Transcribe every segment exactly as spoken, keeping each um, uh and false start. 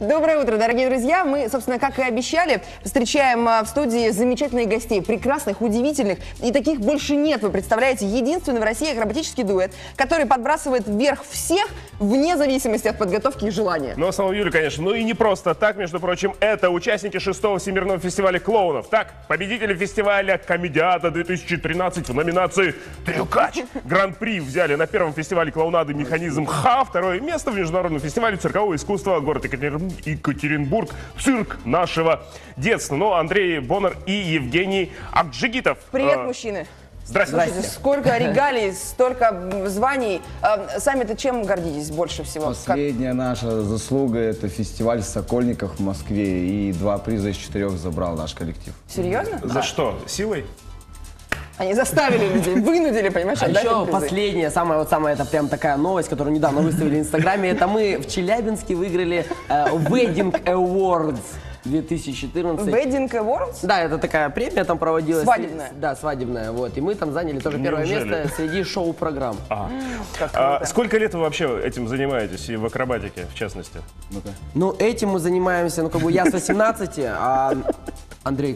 Доброе утро, дорогие друзья. Мы, собственно, как и обещали, встречаем в студии замечательных гостей, прекрасных, удивительных. И таких больше нет. Вы представляете, единственный в России акробатический дуэт, который подбрасывает вверх всех, вне зависимости от подготовки и желания. Ну, в основном Юля, конечно. Ну и не просто так, между прочим, это участники шестого Всемирного фестиваля клоунов. Так, победители фестиваля Комедиада две тысячи тринадцать в номинации «Трюкач». Гран-при взяли на первом фестивале клоунады «Механизм Х», второе место в международном фестивале циркового искусства город Екатеринбург, цирк нашего детства. Ну, Андрей Боннер и Евгений Акджигитов. Привет, а, мужчины. Здравствуйте. Слушайте, сколько регалий, столько званий. Сами-то чем гордитесь больше всего? Последняя как... наша заслуга – это фестиваль «Сокольников» в Москве. И два приза из четырех забрал наш коллектив. Серьезно? За а. что? Силой? Они заставили людей, вынудили, понимаешь, а отдать еще призы. последняя, самая вот самая, это прям такая новость, которую недавно выставили в Инстаграме, это мы в Челябинске выиграли э, Wedding Awards две тысячи четырнадцать. Wedding Awards? Да, это такая премия там проводилась. Свадебная. Да, свадебная, вот. И мы там заняли тоже первое Неужели? место среди шоу-программ. А. А, сколько лет вы вообще этим занимаетесь, и в акробатике, в частности? Ну-ка. Ну, этим мы занимаемся, ну, как бы я с восемнадцати, а... Андрей,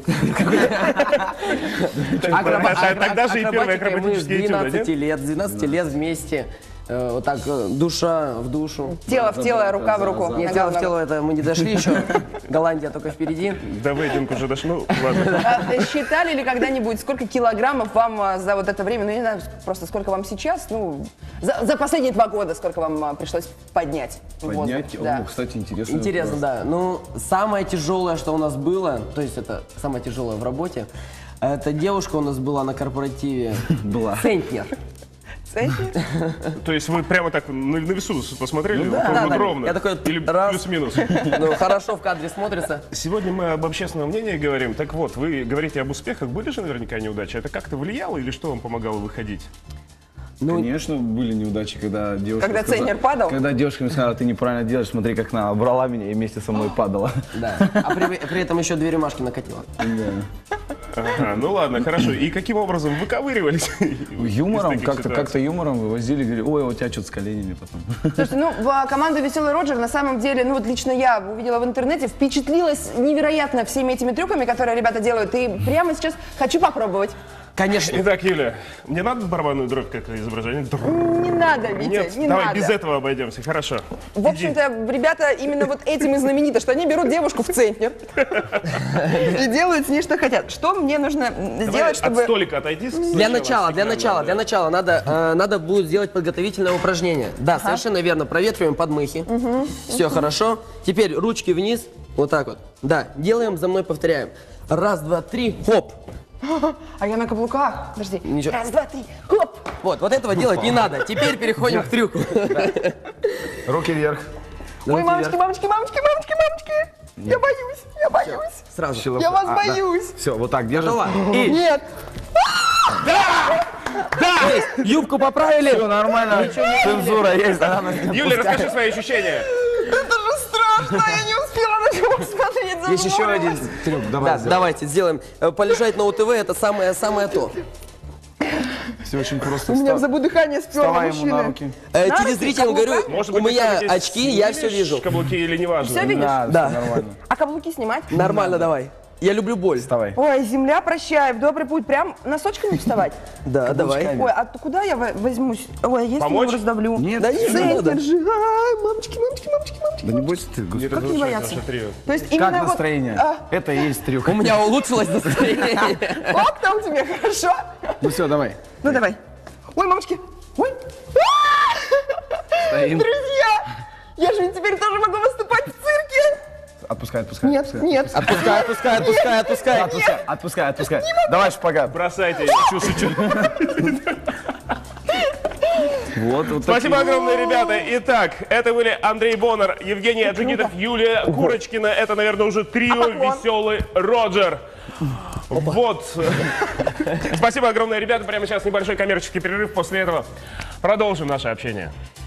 тогда же и первые акробатические этюды, мы с двенадцати лет, с двенадцати лет вместе. Вот так, душа в душу. Тело в тело, рука в руку. Нет, тело в тело, это мы не дошли еще. Голландия только впереди. Да, вейдинг уже дошли, ну ладно. А, считали ли когда-нибудь, сколько килограммов вам за вот это время, ну не знаю, просто сколько вам сейчас, ну, за, за последние два года, сколько вам пришлось поднять? Поднять? О, да. кстати, интересно. Интересно, да. Ну, самое тяжелое, что у нас было, то есть это самое тяжелое в работе, это девушка у нас была на корпоративе. Была. Центнер. То есть вы прямо так на, на весу посмотрели? Ну, да, вот да, ровно? Я такой, или плюс-минус? Ну, хорошо в кадре смотрится. Сегодня мы об общественном мнении говорим. Так вот, вы говорите об успехах. Были же наверняка неудачи. Это как-то влияло или что вам помогало выходить? Ну, конечно, были неудачи, когда девушка... Когда сказала, ценнер падал? Когда девушка мне сказала, ты неправильно делаешь, смотри, как она брала меня и вместе со мной падала. Да. А при, при этом еще две рюмашки накатила. Да. Ага, ну ладно, хорошо. И каким образом выковыривались? Юмором, как-то как юмором вывозили, говорили, ой, у тебя что-то с коленями потом. Слушайте, ну, команда «Веселый Роджер» на самом деле, ну вот лично я увидела в интернете, впечатлилась невероятно всеми этими трюками, которые ребята делают, и прямо сейчас хочу попробовать. Конечно. Итак, Юля, мне надо барабанную дробь как изображение? Не надо, Витя, Нет, не давай надо. без этого обойдемся, хорошо. В общем-то, ребята именно вот этим и знамениты, что они берут девушку в центнер и делают с ней, что хотят. Что мне нужно сделать, чтобы... От столика отойти Для начала, для начала, для начала надо, э, надо будет сделать подготовительное упражнение. Да, ага. Совершенно верно. Проветриваем подмыхи. Угу. Все хорошо. Теперь ручки вниз, вот так вот. Да, делаем, за мной повторяем. Раз, два, три, хоп. А я на каблуках. Подожди. Ничего. Раз, два, три, хоп. Вот, вот этого делать не надо. Теперь переходим к трюку. Руки вверх. Ой, мамочки, мамочки, мамочки, мамочки, мамочки. Я боюсь, я боюсь. Сразу. Я вас боюсь. Все, вот так держим. И... Нет. Да! Да! Юбку поправили. Все нормально. Цензура есть. Юля, расскажи свои ощущения. Это же страшно, я не успела на него смотреть. Есть еще один трюк, давай. Да, давайте сделаем. Полежать на УТВ это самое самое то. Все очень просто. У меня в забу дыхание сперло, Вставай ему на мужчины. руки. Э, На телезрителям руки, говорю, Может у быть, меня ты там очки, я снимешь все вижу. Каблуки или не важно? Все видишь? Да, Да. всё нормально. А каблуки снимать? Нормально, давай. Я люблю боль. Вставай. Ой, земля, прощай, в добрый путь. Прям носочками вставать? Да, давай. Ой, а куда я во- возьмусь? Ой, если Помочь? его раздавлю? Нет, Да не Центр надо. же. Ай, мамочки, мамочки, мамочки, мамочки. Да не бойся ты, Не господи. Как не разрушай бояться? наше трио. То есть Как именно вот... настроение? а, Это и есть трюк. У меня улучшилось настроение. Как там тебе, хорошо? Ну все, давай. Ну давай. Ой, мамочки. Ой. Стоим. Друзья, я же ведь теперь тоже могу выступать в цирке. Отпускай, отпускай. Нет, отпускай. нет. Отпускай, отпускай, отпускай, отпускай. Отпускай, отпускай, отпускай. Давай шпагат. Бросайте, шучу. Вот, вот Спасибо такие. огромное, ребята. Итак, это были Андрей Боннер, Евгений Аджигитов, Юлия Курочкина. Это, наверное, уже трио А поклон? «Веселый Роджер». Вот. Спасибо огромное, ребята. Прямо сейчас небольшой коммерческий перерыв. После этого продолжим наше общение.